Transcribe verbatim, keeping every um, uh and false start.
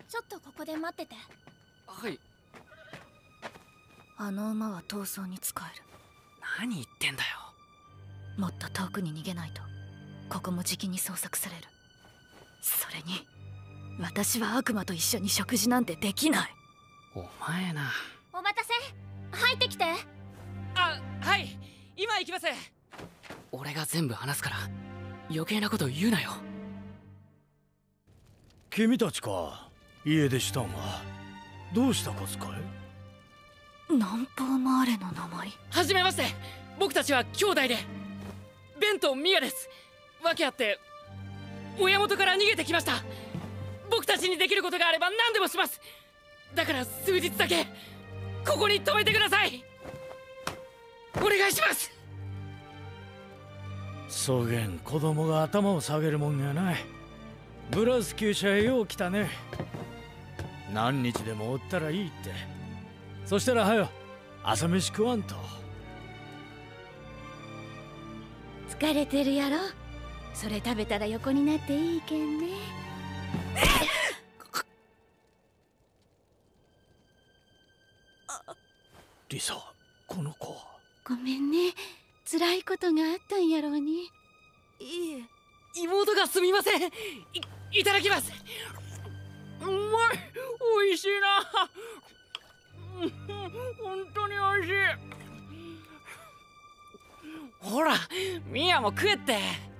ちょっとここで待ってて。 はい。 あの馬は逃走に使える。 何言ってんだよ。 もっと遠くに逃げないとここもじきに捜索される。それに私は悪魔と一緒に食事なんてできない。 お前な。 お待たせ。入ってきて。 あ、はい、今行きます。俺が全部話すから余計なこと言うなよ。 君たちか。家出したがどうしたかつかい。 南方マーレの鉛。 はじめまして。僕たちは兄弟でベンとミヤです。訳あって親元から逃げてきました。僕たちにできることがあれば何でもします。だから数日だけここに泊めてください。お願いします。 そげん子供が頭を下げるもんやない。ブラス厩舎へよう来たね。何日でもおったらいいって。そしたらはよ朝飯食わんと。 疲れてるやろ。それ食べたら横になっていいけんね。 リサ、この子は。 ごめんね。辛いことがあったんやろうに。 いいえ。 妹がすみません。い、いただきます。うまい。美味しいな。本当に美味しい。ほら、ミヤも食えって。